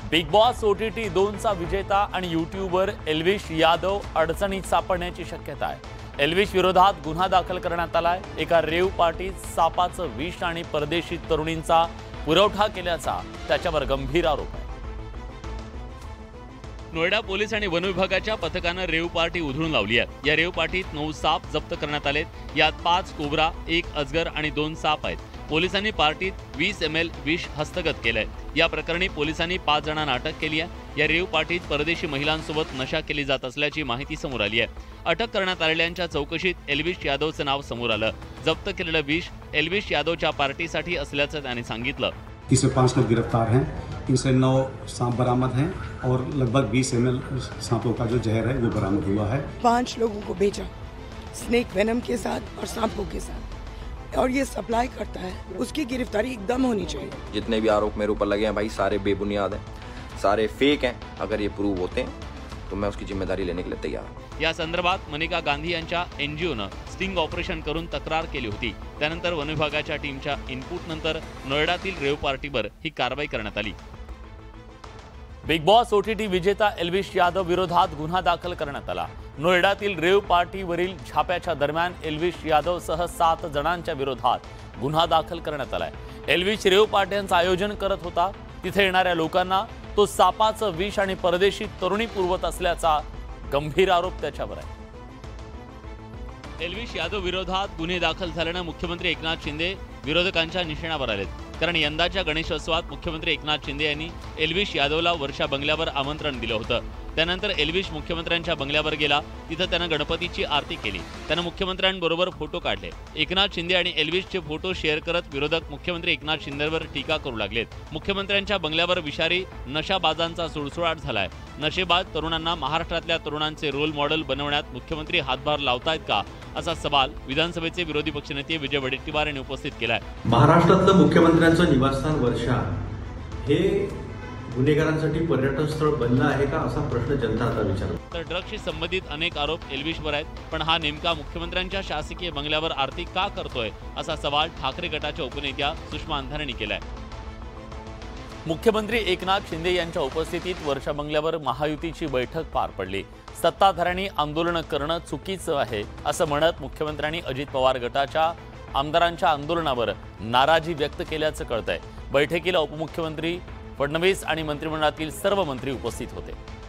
Big boss OTT 2चा विजेता आणि YouTuber Elvish Yadav अडचणीत सापडण्याची शक्यता आहे। एल्विश विरोधात गुन्हा दाखल करण्यात आलाय। एका रेव पार्टीत सापाचं विष आणि परदेशी तरुणींचा पुरवठा केल्याचा त्याच्यावर गंभीर आरोप आहे। नोएडा पोलीस आणि वन विभागाच्या पथकानं रेव पार्टी उधळून लावली आहे। या रेव पार्टीत 9 साप जप्त करण्यात आलेत। यात 5 कोबरा, 1 अजगर आणि 2 साप आहेत। पोलिसांनी पार्टीत 20 ml विष हस्तगत केलंय। या प्रकरणी पोलिसांनी 5 जणांना अटक केली आहे। या रेव पार्टीत परदेशी महिलांसोबत नशा केली जात असल्याची माहिती समोर आली आहे। अटक करण्यात आलेल्यांच्या चौकशीत एल्विश यादवचं नाव समोर आलं। जप्त केलेलं विष एल्विश यादवच्या पार्टीसाठी असल्याचं त्यांनी सांगितलं। इससे 5 लोग गिरफ्तार हैं। इनसे 9 सांप बरामद हैं और लगभग 20 ml सांपों का जो जहर है वो बरामद हुआ है। 5 लोगों को बेचा स्नेक वेनम के साथ और सांपों के साथ, और ये सप्लाई करता है, उसकी गिरफ्तारी एकदम होनी चाहिए। जितने भी आरोप मेरे ऊपर लगे हैं भाई, सारे बेबुनियाद हैं, सारे फेक हैं। अगर ये प्रूव होते हैं तो मैं उसकी जिम्मेदारी लेने के लिए तैयार हूं। या संदर्भात मनिका गांधी यांच्या NGOनं स्टिंग ऑपरेशन करून तक्रार केली होती। त्यानंतर वन विभागाच्या टीमच्या इनपुट नंतर नोएडातील रेव पार्टीवर ही कारवाई करण्यात आली। बिग बॉस OTT विजेता एल्विश यादव विरोधात गुन्हा दाखल करण्यात आला। नोएडातील रेव पार्टीवरील छाप्याच्या दरम्यान एल्विश यादवसह 7 जणांच्या विरोधात गुन्हा दाखल करण्यात आलाय। एल्विश रेव पार्ट्यांचं आयोजन करत होता। तिथे येणाऱ्या लोकांना तो सापाचं विष आणि परदेशी तरुणी पुरवत असल्याचा गंभीर आरोप त्याच्यावर आहे। एल्विश यादव विरोधात गुन्हे दाखल झाल्यानं मुख्यमंत्री एकनाथ शिंदे विरोधकांच्या निशाण्यावर आलेत। कारण यंदाच्या गणेशोत्सवात मुख्यमंत्री एकनाथ शिंदे यांनी एल्विश यादवला वर्षा बंगल्यावर आमंत्रण दिलं होतं। त्यानंतर एल्विश मुख्यमंत्र्यांच्या बंगल्यावर गेला। तिथं त्यानं गणपतीची आरती केली। त्यानं मुख्यमंत्र्यांबरोबर फोटो काढले। एकनाथ शिंदे आणि एल्विशचे फोटो शेअर करत विरोधक मुख्यमंत्री एकनाथ शिंदेवर टीका करू लागलेत। मुख्यमंत्र्यांच्या बंगल्यावर विषारी नशाबाजांचा सुळसुळाट झालाय। नशेबाज तरुणांना महाराष्ट्रातल्या तरुणांचे रोल मॉडेल बनवण्यात मुख्यमंत्री हातभार लावतायत का, असा सवाल विधानसभेचे विरोधी पक्षनेते विजय वडेट्टीवार यांनी उपस्थित केलाय। महाराष्ट्रातलं मुख्यमंत्र्यांचं निवासस्थान वर्षा हे गुन्हेगारांसाठी पर्यटन स्थळ बनलं आहे का, असा प्रश्न जनता आता विचारते। तर ड्रग्सशी संबंधित अनेक आरोप एल्विशवर आहेत, पण हा नेमका मुख्यमंत्र्यांच्या शासकीय बंगल्यावर आरती का करतोय, असा सवाल ठाकरे गटाच्या उपनेत्या सुषमा अंधारे यांनी केलाय। मुख्यमंत्री एकनाथ शिंदे यांच्या उपस्थितीत वर्षा बंगल्यावर महायुतीची बैठक पार पडली। सत्ताधाऱ्यांनी आंदोलन करणं चुकीचं आहे असं म्हणत मुख्यमंत्र्यांनी अजित पवार गटाच्या आमदारांच्या आंदोलनावर नाराजी व्यक्त केल्याचं कळतंय। बैठकीला उपमुख्यमंत्री फडणवीस आणि मंत्रिमंडळातील सर्व मंत्री उपस्थित होते।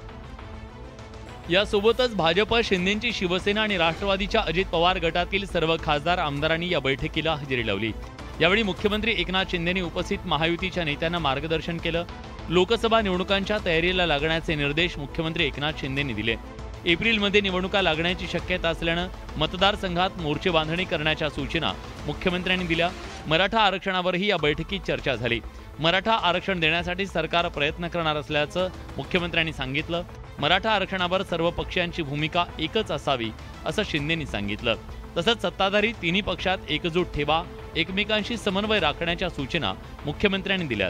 यासोबतच भाजप, शिंदेची शिवसेना आणि राष्ट्रवादीच्या अजित पवार गटातील सर्व खासदार आमदारांनी या बैठकीला हजेरी लावली। यावेळी मुख्यमंत्री एकनाथ शिंदेंनी उपस्थित महायुतीच्या नेत्यांना मार्गदर्शन केलं। लोकसभा निवडणुकांच्या तयारीला लागण्याचे निर्देश मुख्यमंत्री एकनाथ शिंदेंनी दिले। एप्रिलमध्ये निवडणुका लागण्याची शक्यता असल्यानं मतदारसंघात मोर्चे बांधणी करण्याच्या सूचना मुख्यमंत्र्यांनी दिल्या। मराठा आरक्षणावरही या बैठकीत चर्चा झाली। मराठा आरक्षण देण्यासाठी सरकार प्रयत्न करणार असल्याचं मुख्यमंत्र्यांनी सांगितलं। मराठा आरक्षणावर सर्व पक्षांची भूमिका एकच असावी, असं शिंदेंनी सांगितलं। तसंच सत्ताधारी तिन्ही पक्षात एकजूट ठेवा, एकमेकांशी समन्वय राखण्याच्या सूचना मुख्यमंत्र्यांनी दिल्यात।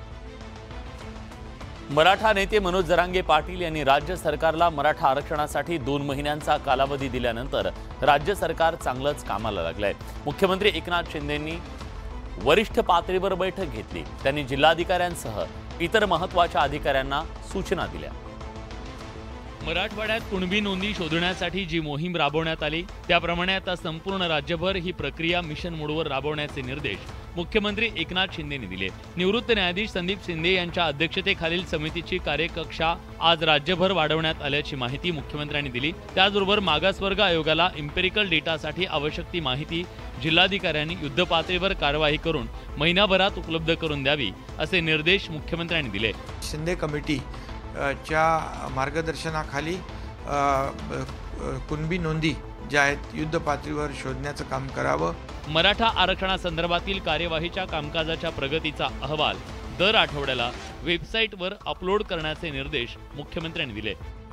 मराठा नेते मनोज जरांगे पाटील यांनी राज्य सरकारला मराठा आरक्षणासाठी 2 महिन्यांचा कालावधी दिल्यानंतर राज्य सरकार चांगलंच कामाला लागलंय। मुख्यमंत्री एकनाथ शिंदेंनी वरिष्ठ पातळीवर बैठक घेतली। त्यांनी जिल्हाधिकाऱ्यांसह इतर महत्त्वाच्या अधिकाऱ्यांना सूचना दिल्या। मराठवाड्यात कुणबी नोंदी शोधण्यासाठी जी मोहीम राबवण्यात आली, त्याप्रमाणे आता संपूर्ण राज्यभर ही प्रक्रिया मिशन मोडवर राबवण्याचे निर्देश मुख्यमंत्री एकनाथ शिंदेंनी दिले। निवृत्त न्यायाधीश संदीप शिंदे यांच्या अध्यक्षतेखालील समितीची कार्यकक्षा आज राज्यभर वाढवण्यात आल्याची माहिती मुख्यमंत्र्यांनी दिली। त्याचबरोबर मागासवर्ग आयोगाला इम्पेरिकल डेटासाठी आवश्यक ती माहिती जिल्हाधिकाऱ्यांनी युद्धपातळीवर कारवाई करून महिनाभरात उपलब्ध करून द्यावी, असे निर्देश मुख्यमंत्र्यांनी दिले। शिंदे कमिटी च्या मार्गदर्शनाखाली कुणबी नोंदी ज्या आहेत युद्ध पातळीवर शोधण्याचं काम करावं। मराठा आरक्षणासंदर्भातील कार्यवाहीच्या कामकाजाच्या प्रगतीचा अहवाल दर आठवड्याला वेबसाईटवर अपलोड करण्याचे निर्देश मुख्यमंत्र्यांनी दिले।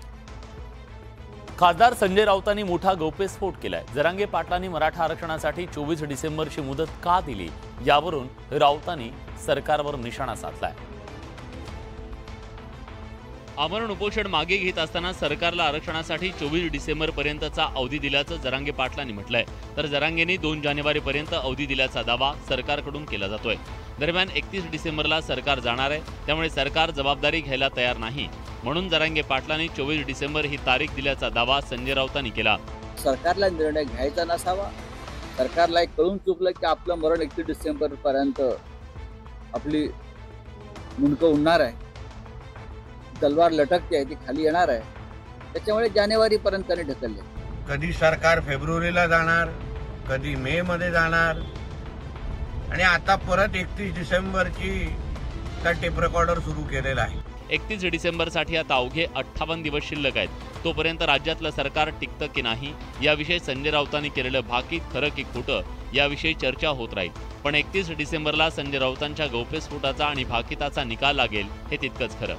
खासदार संजय राऊतांनी मोठा गौप्यस्फोट केलाय। जरांगे पाटलांनी मराठा आरक्षणासाठी 24 डिसेंबरची मुदत का दिली, यावरून राऊतांनी सरकारवर निशाणा साधलाय। आमरण उपोषण मागे घेत असताना सरकारला आरक्षणासाठी 24 डिसेंबरपर्यंतचा अवधी दिल्याचं जरांगे पाटलांनी म्हटलंय, तर जरांगेंनी 2 जानेवारीपर्यंत अवधी दिल्याचा दावा सरकारकडून केला जातोय। दरम्यान 31 डिसेंबरला सरकार जाणार आहे, त्यामुळे सरकार जबाबदारी घ्यायला तयार नाही, म्हणून जरांगे पाटलांनी 24 डिसेंबर ही तारीख दिल्याचा दावा संजय राऊतांनी केला। सरकारला निर्णय घ्यायचा नसावा, सरकारला एक कळून चुकलं की आपलं मरण 31 डिसेंबरपर्यंत आपली मुंडकं उडणार आहे, तलवार लटकते आहे ती खाली येणार आहे, त्याच्यामुळे जानेवारीपर्यंत त्यांनी ढकलले। कधी सरकार फेब्रुवारीला जाणार, कधी मे मध्ये जाणार, आणि आता परत 31 डिसेंबरची टेप रेकॉर्डर सुरू केलेला आहे। 31 डिसेंबरसाठी आता अवघे 58 दिवस शिल्लक आहेत। तोपर्यंत राज्यातलं सरकार टिकतं की नाही याविषयी संजय राऊतांनी केलेलं भाकीत खरं की खोटं याविषयी चर्चा होत राहील। पण 31 डिसेंबरला संजय राऊतांच्या गौप्यस्फोटाचा आणि भाकिताचा निकाल लागेल हे तितकंच खरं।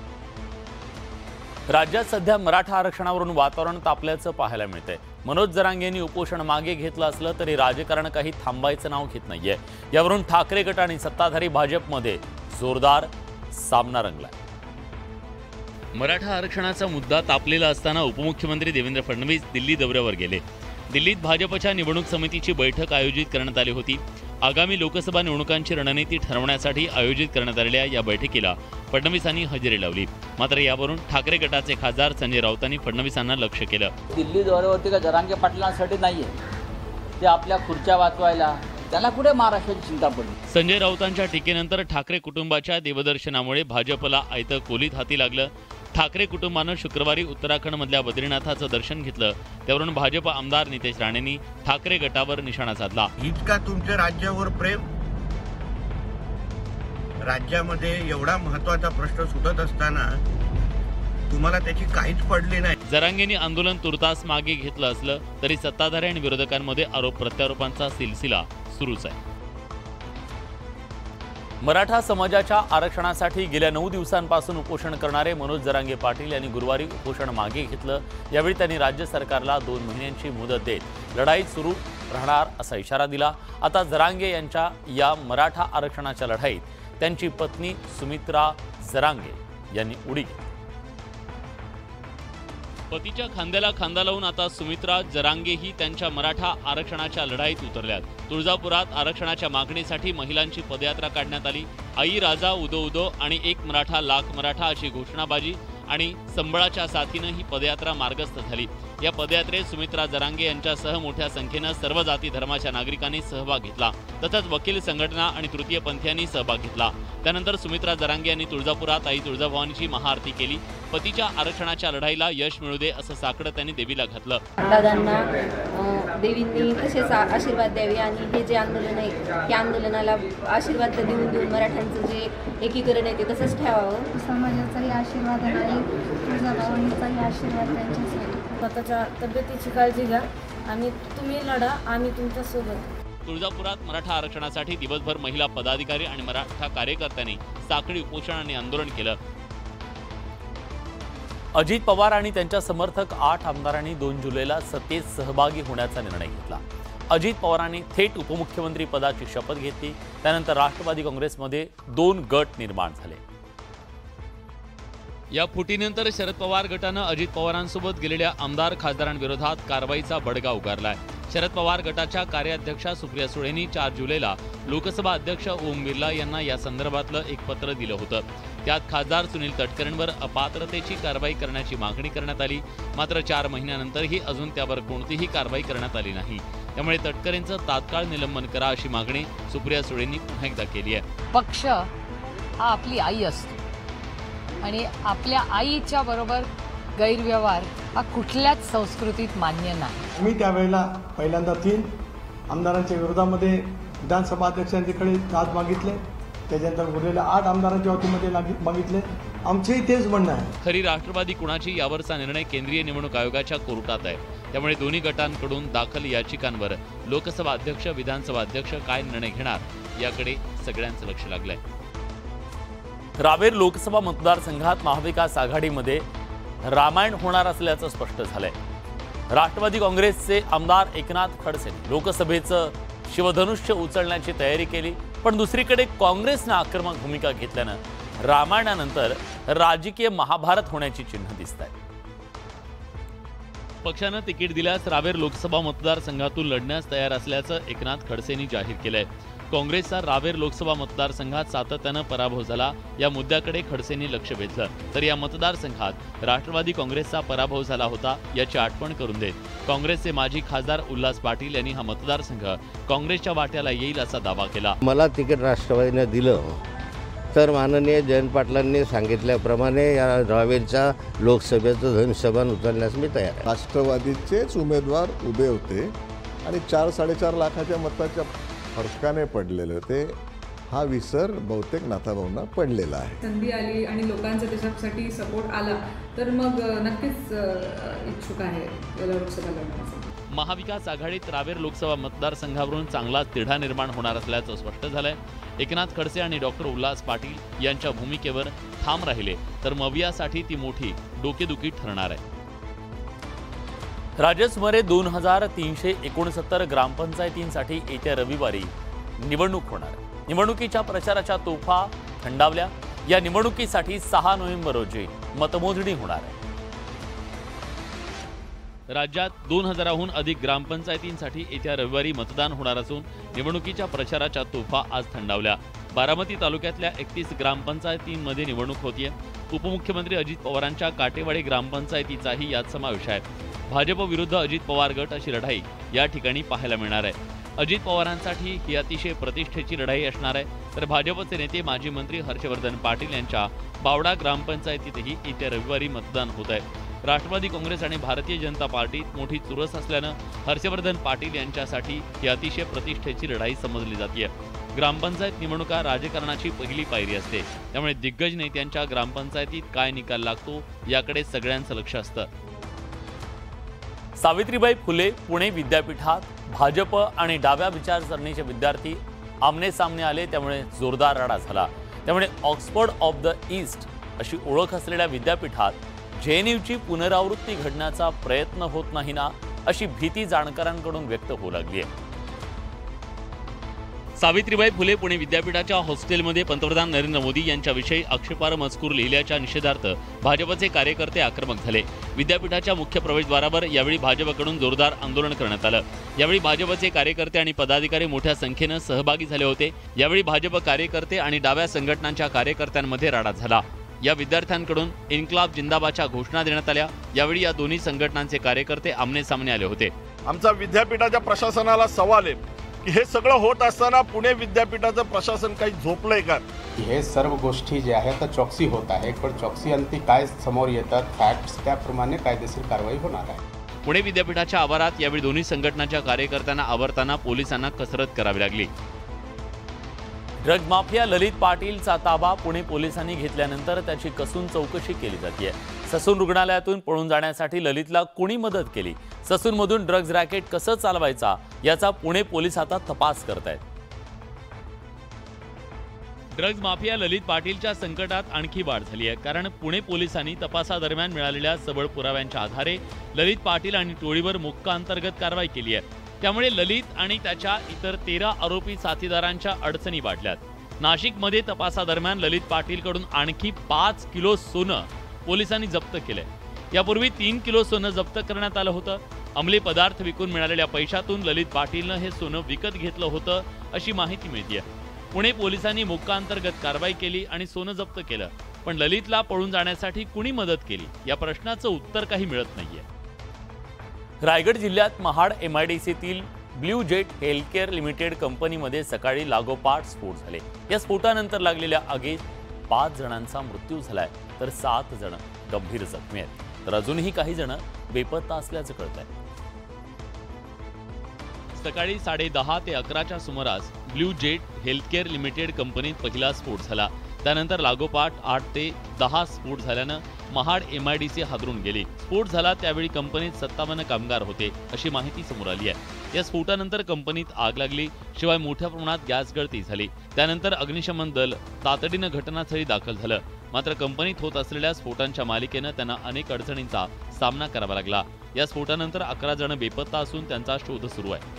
राज्यात सध्या मराठा आरक्षणावरून वातावरण तापल्याचं पाहायला मिळतंय। मनोज जरांगेंनी उपोषण मागे घेतलं असलं तरी राजकारण काही थांबायचं नाव घेत नाहीये। यावरून ठाकरे गट आणि सत्ताधारी भाजपमध्ये जोरदार सामना रंगलाय। मराठा आरक्षणाचा मुद्दा तापलेला असताना उपमुख्यमंत्री देवेंद्र फडणवीस दिल्ली दौऱ्यावर गेले। दिल्लीत भाजपच्या निवडणूक समितीची बैठक आयोजित करण्यात आली होती। आगामी लोकसभा निवडणुकांची रणनीती ठरवण्यासाठी आयोजित करण्यात आलेल्या या बैठकीला फडणवीसांनी हजेरी लावली। मात्र यावरून ठाकरे गटाचे खासदार संजय राऊतांनी फडणवीसांना लक्ष केलं। दिल्ली दौऱ्यावरती का जरांगे पाटलांसाठी नाहीये, ते आपल्या खुर्च्या वाचवायला, त्याला कुठे महाराष्ट्राची चिंता पडली। संजय राऊतांच्या टीकेनंतर ठाकरे कुटुंबाच्या देवदर्शनामुळे भाजपला आयतं कोलीत हाती लागलं। ठाकरे कुटुंबानं शुक्रवारी उत्तराखंडमधल्या बद्रीनाथाचं दर्शन घेतलं। त्यावरून भाजप आमदार नितेश राणेंनी ठाकरे गटावर निशाणा साधला। इतका तुमच्या राज्यावर प्रेम, राज्यामध्ये एवढा महत्त्वाचा प्रश्न सुटत असताना तुम्हाला त्याची काहीच पडली नाही। जरांगेंनी आंदोलन तुर्तास मागे घेतलं असलं तरी सत्ताधारी आणि विरोधकांमध्ये आरोप प्रत्यारोपांचा सिलसिला सुरूच आहे। मराठा समाजाच्या आरक्षणासाठी गेल्या 9 दिवसांपासून उपोषण करणारे मनोज जरांगे पाटील यांनी गुरुवारी उपोषण मागे घेतलं। यावेळी त्यांनी राज्य सरकारला 2 महिन्यांची मुदत देत लढाई सुरू राहणार असा इशारा दिला। आता जरांगे यांच्या या मराठा आरक्षणाच्या लढाईत त्यांची पत्नी सुमित्रा जरांगे यांनी उडी घेतली। पतीच्या खांद्याला खांदा लावून आता सुमित्रा जरांगेही त्यांच्या मराठा आरक्षणाच्या लढाईत उतरल्यात। तुळजापुरात आरक्षणाच्या मागणीसाठी महिलांची पदयात्रा काढण्यात आली। आई राजा उदो उदो आणि एक मराठा लाख मराठा अशी घोषणाबाजी आणि संबळाच्या साथीनं ही पदयात्रा मार्गस्थ झाली। या पदयात्रेत सुमित्रा जरांगे यांच्यासह मोठ्या संख्येनं सर्व जाती धर्माच्या नागरिकांनी सहभाग घेतला। तसंच वकील संघटना आणि तृतीयपंथीयांनी सहभाग घेतला। त्यानंतर सुमित्रा जरांगे यांनी तुळजापुरात आई तुळजाभवानीची महाआरती केली। पतीच्या आरक्षणाच्या लढाईला यश मिळू दे असं साकडं त्यांनी देवीला घातलं। दादांना देवींनी तसेच आशीर्वाद द्यावे आणि हे जे आंदोलन आहे त्या आंदोलनाला आशीर्वाद देऊन मराठ्यांचं जे एकीकरण आहे ते तसंच ठेवावं। समाजाचाही आशीर्वाद आणि तुळजाभवानीचाही आशीर्वाद त्यांच्यासाठी। स्वतःच्या तब्येतीची काळजी घ्या आणि तुम्ही लढा, आम्ही तुमच्यासोबत। तुळजापुरात मराठा आरक्षणासाठी दिवसभर महिला पदाधिकारी आणि मराठा कार्यकर्त्यांनी साखळी उपोषण आणि आंदोलन केलं। अजित पवार आणि त्यांच्या समर्थक 8 आमदारांनी 2 जुलैला सत्तेत सहभागी होण्याचा निर्णय घेतला। अजित पवारांनी थेट उपमुख्यमंत्री पदाची शपथ घेतली। त्यानंतर राष्ट्रवादी काँग्रेसमध्ये 2 गट निर्माण झाले। या फुटीनंतर शरद पवार गटानं अजित पवारांसोबत गेलेल्या आमदार खासदारांविरोधात कारवाईचा बडगा उगारलाय। शरद पवार गटाच्या कार्याध्यक्षा सुप्रिया सुळेंनी 4 जुलैला लोकसभा अध्यक्ष ओम बिर्ला यांना या संदर्भातलं एक पत्र दिलं होतं। त्यात खासदार सुनील तटकरेंवर अपात्रतेची कारवाई करण्याची मागणी करण्यात आली। मात्र 4 महिन्यानंतरही अजून त्यावर कोणतीही कारवाई करण्यात आली नाही। त्यामुळे तटकरेंचं तात्काळ निलंबन करा अशी मागणी सुप्रिया सुळेंनी पुन्हा एकदा केली आहे। पक्ष हा आपली आई असतो आणि आपल्या आईच्या बरोबर गैरव्यवहार हा कुठल्याच संस्कृतीत मान्य नाही। मी त्यावेळेला पहिल्यांदा 3 आमदारांच्या विरोधामध्ये विधानसभा अध्यक्षांच्याकडे दाद मागितले, त्याच्यानंतर उरलेल्या 8 आमदारांच्या वतीमध्ये मागितले। आमचेही तेच म्हणणं आहे। खरी राष्ट्रवादी कुणाची यावरचा निर्णय केंद्रीय निवडणूक आयोगाच्या कोर्टात आहे। त्यामुळे दोन्ही गटांकडून दाखल याचिकांवर लोकसभा अध्यक्ष विधानसभा अध्यक्ष काय निर्णय घेणार याकडे सगळ्यांचं लक्ष लागलंय। रावेर लोकसभा मतदारसंघात महाविकास आघाडीमध्ये रामायण होणार असल्याचं स्पष्ट झालंय। राष्ट्रवादी काँग्रेसचे आमदार एकनाथ खडसेंनी लोकसभेचं शिवधनुष्य उचलण्याची तयारी केली, पण दुसरीकडे काँग्रेसनं आक्रमक भूमिका घेतल्यानं रामायणानंतर राजकीय महाभारत होण्याची चिन्ह दिसत आहेत. पक्षानं तिकीट दिल्यास रावेर लोकसभा मतदारसंघातून लढण्यास तयार असल्याचं एकनाथ खडसेंनी जाहीर केलंय. काँग्रेसचा रावेर लोकसभा मतदारसंघात सातत्यानं पराभव झाला. या मुद्द्याकडे खडसेंनी लक्ष वेधलं. तर या मतदारसंघात राष्ट्रवादी काँग्रेसचा पराभव झाला होता याची आठवण करून देत काँग्रेसचे माजी खासदार उल्हास पाटील यांनी हा मतदारसंघ काँग्रेसच्या वाट्याला येईल असा दावा केला. मला तिकीट राष्ट्रवादीने दिलं तर माननीय जयंत पाटलांनी सांगितल्याप्रमाणे या रावेरच्या लोकसभेचं धनुष्यबाण उचलण्यास मी तयार आहे. राष्ट्रवादीचेच उमेदवार उभे होते आणि 4-4.5 लाखाच्या मताच्या फरकाने पडलेले ते हा विसर बहुतेक नाथाभाऊंना पडलेला आहे. संधी आली आणि लोकांचा त्याच्यासाठी सपोर्ट आला तर मग नक्कीच इच्छुक आहे लोकसभा लढण्यासाठी. महाविकास आघाडीत रावेर लोकसभा मतदारसंघावरून चांगला तिढा निर्माण होणार असल्याचं स्पष्ट झालंय. एकनाथ खडसे आणि डॉक्टर उल्हास पाटील यांच्या भूमिकेवर ठाम राहिले तर मवियासाठी ती मोठी डोकेदुखी ठरणार आहे. राज्यात सुमारे 2369 ग्रामपंचायतींसाठी येत्या रविवारी निवडणूक होणार आहे. निवडणुकीच्या प्रचाराच्या तोफा थंडावल्या. या निवडणुकीसाठी 6 नोव्हेंबर रोजी मतमोजणी होणार आहे. राज्यात 2000हून अधिक ग्रामपंचायतींसाठी येत्या रविवारी मतदान होणार असून निवडणुकीच्या प्रचाराच्या तोफा आज थंडावल्या. बारामती तालुक्यातल्या 31 ग्रामपंचायतींमध्ये निवडणूक होतीये. उपमुख्यमंत्री अजित पवारांच्या काटेवाडी ग्रामपंचायतीचाही यात समावेश आहे. भाजप विरुद्ध अजित पवार गट अशी लढाई या ठिकाणी पाहायला मिळणार आहे. अजित पवारांसाठी ही अतिशय प्रतिष्ठेची लढाई असणार आहे. तर भाजपचे नेते माजी मंत्री हर्षवर्धन पाटील यांच्या बावडा ग्रामपंचायतीतही येत्या रविवारी मतदान होत आहे. राष्ट्रवादी काँग्रेस आणि भारतीय जनता पार्टीत मोठी चुरस असल्यानं हर्षवर्धन पाटील यांच्यासाठी ही अतिशय प्रतिष्ठेची लढाई समजली जाते. ग्रामपंचायत निवडणुका राजकारणाची पहिली पायरी असते. त्यामुळे दिग्गज नेत्यांच्या ग्रामपंचायतीत काय निकाल लागतो याकडे सगळ्यांचं लक्ष असतं. सावित्रीबाई फुले पुणे विद्यापीठात भाजप आणि डाव्या विचारसरणीचे विद्यार्थी आमने सामने आले. त्यामुळे जोरदार राडा झाला. त्यामुळे ऑक्सफर्ड ऑफ द ईस्ट अशी ओळख असलेल्या विद्यापीठात JNUची पुनरावृत्ती घडण्याचा प्रयत्न होत नाही ना अशी भीती जाणकारांकडून व्यक्त होऊ लागली आहे. सावित्रीबाई फुले पुणे विद्यापीठाच्या हॉस्टेलमध्ये पंतप्रधान नरेंद्र मोदी यांच्याविषयी आक्षेपार्ह मजकूर लिहिल्याच्या निषेधार्थ भाजपचे कार्यकर्ते आक्रमक झाले. विद्यापीठाच्या मुख्य प्रवेशद्वारावर यावेळी भाजपकडून जोरदार आंदोलन करण्यात आलं. यावेळी भाजपचे कार्यकर्ते आणि पदाधिकारी मोठ्या संख्येनं सहभागी झाले होते. यावेळी भाजप कार्यकर्ते आणि डाव्या संघटनांच्या कार्यकर्त्यांमध्ये राडा झाला. या विद्यार्थ्यांकडून इन्क्लाब जिंदाबादच्या घोषणा देण्यात आल्या. यावेळी या दोन्ही संघटनांचे कार्यकर्ते आमने सामने आले होते. आमचा विद्यापीठाच्या प्रशासनाला सवाल आहे की हे सगळं होत असताना पुणे विद्यापीठाचं प्रशासन काही झोपलंय का? हे सर्व गोष्टी जे आहेत तर चॉक्सी होत आहे. पण चॉक्सी अंती काय समोर येतात फॅक्ट्स त्याप्रमाणे कायदेशीर कारवाई होणार आहे. पुणे विद्यापीठाच्या आवारात यावेळी दोन्ही संघटनांच्या कार्यकर्त्यांना आवरताना पोलिसांना कसरत करावी लागली. ड्रग माफिया ललित पाटीलचा ताबा पुणे पोलिसांनी घेतल्यानंतर त्याची कसून चौकशी केली जाते. ससून रुग्णालयातून पळून जाण्यासाठी ललितला कोणी मदत केली? ससूनमधून ड्रग्ज रॅकेट कसं चालवायचा याचा पुणे पोलीस आता तपास करतायत. ड्रग्ज माफिया ललित पाटीलच्या संकटात आणखी वाढ झाली आहे. कारण पुणे पोलिसांनी तपासादरम्यान मिळालेल्या सबळ पुराव्यांच्या आधारे ललित पाटील आणि टोळीवर मोक्का अंतर्गत कारवाई केली आहे. त्यामुळे ललित आणि त्याच्या इतर 13 आरोपी साथीदारांच्या अडचणी वाढल्यात. नाशिकमध्ये तपासादरम्यान ललित पाटीलकडून आणखी 5 किलो सोनं पोलिसांनी जप्त केलंय. यापूर्वी 3 किलो सोनं जप्त करण्यात आलं होतं. अंमली पदार्थ विकून मिळालेल्या पैशातून ललित पाटीलनं हे सोनं विकत घेतलं होतं अशी माहिती मिळते. पुणे पोलिसांनी मोक्का अंतर्गत कारवाई केली आणि सोनं जप्त केलं. पण ललितला पळून जाण्यासाठी कुणी मदत केली या प्रश्नाचं उत्तर काही मिळत नाहीये. रायगड जिल्ह्यात महाड MIDCतील ब्ल्यू जेट हेल्थकेअर लिमिटेड कंपनीमध्ये सकाळी लागोपाठ स्फोट झाले. या स्फोटानंतर लागलेल्या आगीत 5 जणांचा मृत्यू झालाय तर 7 जण गंभीर जखमी आहेत. तर अजूनही काही जण बेपत्ता असल्याचं कळत आहे. सकाळी 10:30 ते 11च्या सुमारास ब्ल्यू जेट हेल्थकेअर लिमिटेड कंपनीत पहिला स्फोट झाला. त्यानंतर लागोपाठ 8 ते 10 स्फोट झाल्यानं महाड MIDC हादरून गेली. स्फोट झाला त्यावेळी कंपनीत 57 कामगार होते अशी माहिती समोर आली आहे. या स्फोटानंतर कंपनीत आग लागली. शिवाय मोठ्या प्रमाणात गॅस गळती झाली. त्यानंतर अग्निशमन दल तातडीनं घटनास्थळी दाखल झालं. मात्र कंपनीत होत असलेल्या स्फोटांच्या मालिकेनं त्यांना अनेक अडचणींचा सामना करावा लागला. या स्फोटानंतर 11 जण बेपत्ता असून त्यांचा शोध सुरू आहे.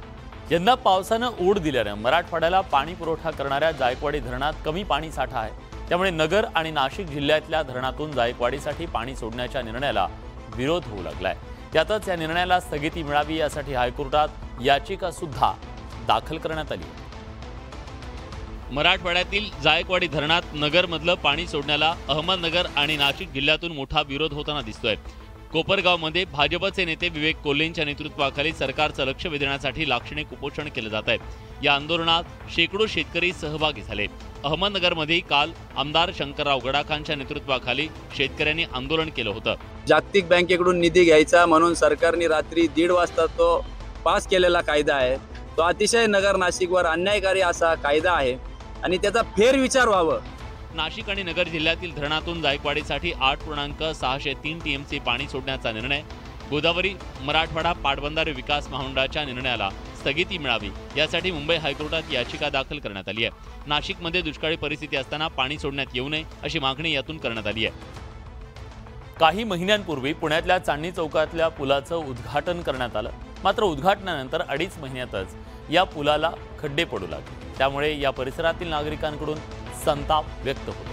यंदा पावसानं ओढ दिल्यानं मराठवाड्याला पाणी पुरवठा करणाऱ्या जायकवाडी धरणात कमी पाणी साठा आहे. त्यामुळे नगर आणि नाशिक जिल्ह्यातल्या धरणातून जायकवाडीसाठी पाणी सोडण्याच्या निर्णयाला विरोध होऊ लागलाय। त्यातच या निर्णयाला स्थगिती मिळावी यासाठी हायकोर्टात याचिका सुद्धा दाखल करण्यात आली। मराठवाड्यातील जायकवाडी धरणात नगरमधलं पाणी सोडण्याला अहमदनगर आणि नाशिक जिल्ह्यातून मोठा विरोध होताना दिसतोय। कोपरगावमध्ये भाजपचे नेते विवेक कोल्हेंच्या नेतृत्वाखाली सरकारचं लक्ष वेधण्यासाठी लाक्षणिक उपोषण केलं जात आहे। या आंदोलनात शेकडो शेतकरी सहभागी झाले। अहमदनगरमध्ये काल आमदार शंकरराव गडाखांच्या नेतृत्वाखाली शेतकऱ्यांनी आंदोलन केलं होतं। जागतिक बँकेकडून निधी घ्यायचा म्हणून सरकारने रात्री 1:30 वाजता तो पास केलेला कायदा आहे। तो अतिशय नगर नाशिकवर अन्यायकारी असा कायदा आहे आणि त्याचा फेरविचार व्हावं। नाशिक आणि नगर जिल्ह्यातील धरणातून जायकवाडीसाठी 8.603 TMC पाणी सोडण्याचा निर्णय, गोदावरी मराठवाडा पाटबंधारे विकास महामंडळाच्या निर्णयाला स्थगिती मिळावी यासाठी मुंबई हायकोर्टात याचिका दाखल करण्यात आली आहे। नाशिकमध्ये दुष्काळी परिस्थिती असताना पाणी सोडण्यात येऊ नये अशी मागणी यातून करण्यात आली आहे। काही महिन्यांपूर्वी पुण्यातल्या चांदणी चौकातल्या पुलाचं उद्घाटन करण्यात आलं, मात्र उद्घाटनानंतर 2.5 महिन्यातच या पुलाला खड्डे पडू लागले। त्यामुळे या परिसरातील नागरिकांकडून संताप व्यक्त होतो।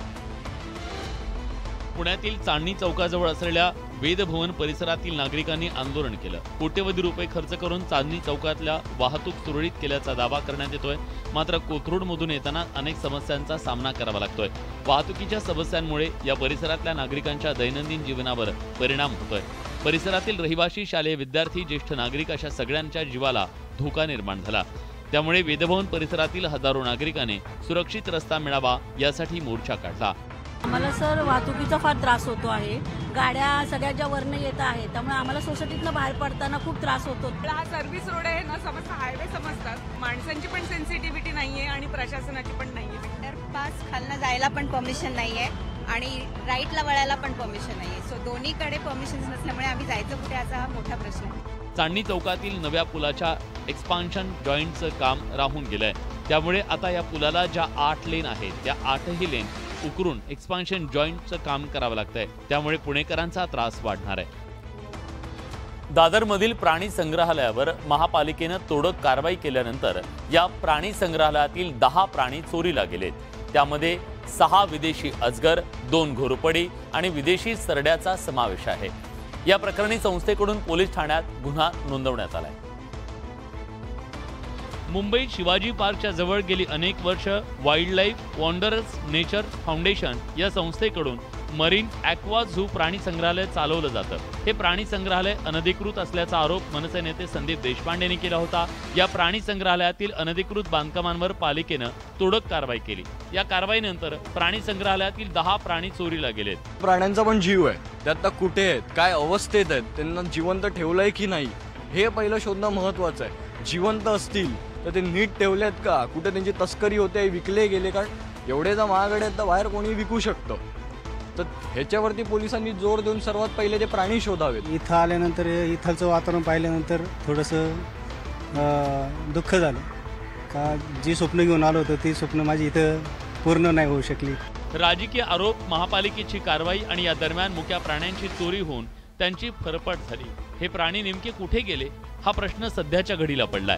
पुण्यातील चांदणी चौकाजवळ असलेल्या वेदभवन परिसरातील नागरिकांनी आंदोलन केलं। कोट्यवधी रुपये खर्च करून चांदणी चौकातल्या वाहतूक सुरळीत केल्याचा दावा करण्यात येतोय, मात्र कोथरूडमधून येताना अनेक समस्यांचा सामना करावा लागतोय। वाहतुकीच्या समस्यांमुळे या परिसरातल्या नागरिकांच्या दैनंदिन जीवनावर परिणाम होतोय। परिसरातील रहिवासी, शालेय विद्यार्थी, ज्येष्ठ नागरिक अशा सगळ्यांच्या जीवाला धोका निर्माण झाला। त्यामुळे वेदभवन परिसरातील हजारो नागरिकांनी सुरक्षित रस्ता मिळावा यासाठी मोर्चा काढला। आम्हाला सर वाहतुकीचा फार त्रास होतो आहे। गाड्या सगळ्याच्या वरनं येत आहेत, त्यामुळे आम्हाला सोसायटीतनं बाहेर पडताना खूप त्रास होतो। हा सर्व्हिस रोड आहे न समजता हायवे समजतात। माणसांची पण सेन्सिटिव्हिटी नाहीये आणि प्रशासनाची पण नाहीये। अंडरपास खालनं जायला पण परमिशन नाहीये आणि राईटला वळायला पण परमिशन नाहीये। सो दोन्हीकडे परमिशन नसल्यामुळे आम्ही जायचं कुठे असा हा मोठा प्रश्न आहे। चांदणी चौकातील नव्या पुलाच्या एक्सपान्शन जॉईंटचं काम राहून गेलंय। त्यामुळे आता या पुलाला ज्या 8 लेन आहेत त्या 8ही लेन उकरून एक्सपान्शन जॉईंटचं काम करावं लागतंय। त्यामुळे पुणेकरांचा त्रास वाढणार आहे। दादरमधील प्राणी संग्रहालयावर महापालिकेनं तोडक कारवाई केल्यानंतर या प्राणी संग्रहालयातील 10 प्राणी चोरीला गेलेत। त्यामध्ये 6 विदेशी अजगर, 2 घोरपडी आणि विदेशी सरड्याचा समावेश आहे। या प्रकरणी संस्थेकडून पोलीस ठाण्यात गुन्हा नोंदवण्यात आलाय। मुंबईत शिवाजी पार्कच्या जवळ गेली अनेक वर्ष वाईल्डलाईफ वॉन्डरर्स नेचर फाउंडेशन या संस्थेकडून मरीन ॲक्वा झू प्राणी संग्रहालय चालवलं जातं। हे प्राणी संग्रहालय अनधिकृत असल्याचा आरोप मनसे नेते संदीप देशपांडे यांनी केला होता। या प्राणी संग्रहालयातील अनधिकृत बांधकामांवर पालिकेनं तोडक कारवाई केली। या कारवाईनंतर प्राणी संग्रहालयातील 10 प्राणी चोरीला गेलेत। प्राण्यांचा पण जीव आहे, ते आता कुठे आहेत, काय अवस्थेत आहेत, त्यांना जिवंत ठेवलंय की नाही हे पहिलं शोधणं महत्त्वाचं आहे। जिवंत असतील तर ते नीट ठेवलेत का, कुठे त्यांची तस्करी होते, विकले गेले का, एवढे जर महागडे आहेत तर बाहेर कोणी विकू शकतं। तर ह्याच्यावरती पोलिसांनी जोर देऊन सर्वात पहिले ते प्राणी शोधावेत। इथं आल्यानंतर इथलचं वातावरण पाहिल्यानंतर थोडंसं दुःख झालं का जी स्वप्न घेऊन आलो होतो ती स्वप्न माझी इथं पूर्ण नाही होऊ शकली। राजकीय आरोप, महापालिकेची कारवाई आणि या दरम्यान मुक्या प्राण्यांची चोरी होऊन त्यांची फरफट झाली। हे प्राणी नेमके कुठे गेले हा प्रश्न सध्याच्या घडीला पडलाय।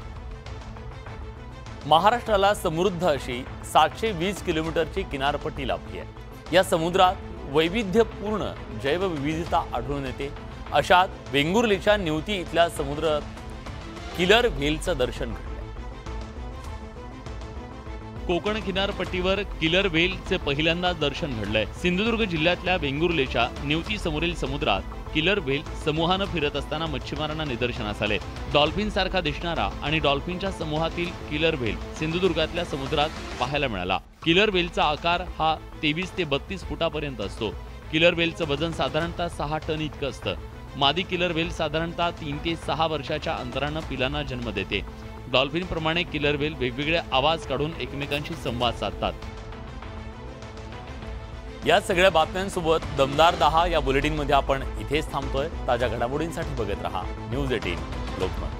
महाराष्ट्राला समृद्ध अशी 720 किलोमीटरची किनारपट्टी लाभली आहे। या समुद्रात वैविध्यपूर्ण जैवविविधता आढळून येते। अशात वेंगुर्लेच्या निवती इथल्या समुद्रात किलर व्हेलचं दर्शन घडलंय। कोकण किनारपट्टीवर किलर व्हेलचे पहिल्यांदा दर्शन घडलंय। सिंधुदुर्ग जिल्ह्यातल्या वेंगुर्लेच्या निवती समोरील समुद्रात किलर व्हेल समूहानं फिरत असताना मच्छीमारांना निदर्शनास आले। डॉल्फिन सारखा दिसणारा आणि डॉल्फिनच्या समूहातील किलर व्हेल सिंधुदुर्गातल्या समुद्रात पाहायला मिळाला। किलर व्हेलचा आकार हा 23 ते 32 फुटापर्यंत असतो। किलर व्हेलचं वजन साधारणतः 6 टन इतकं असतं। मादी किलर व्हेल साधारणतः 3 ते 6 वर्षाच्या अंतरानं पिलांना जन्म देते। डॉल्फिन प्रमाणे किलर व्हेल वेगवेगळे आवाज काढून एकमेकांशी संवाद साधतात। या सगळ्या बातम्यांसोबत दमदार 10 या बुलेटिनमध्ये आपण इथेच थांबतोय। ताज्या घडामोडींसाठी बघत रहा न्यूज 18 लोकमत।